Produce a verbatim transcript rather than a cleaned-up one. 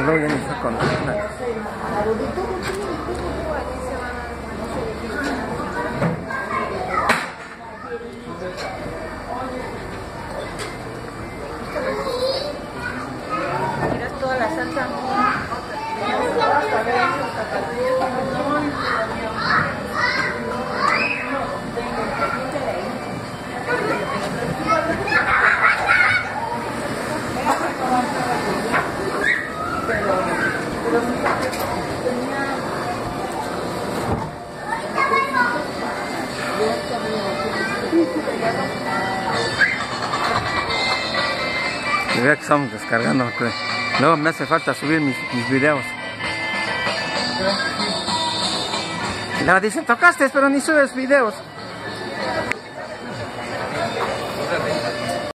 luego ya no está con nada. Mira toda la salsa. Y vea que estamos descargando, que luego me hace falta subir mis, mis videos. Y luego dicen, tocaste, pero ni subes videos.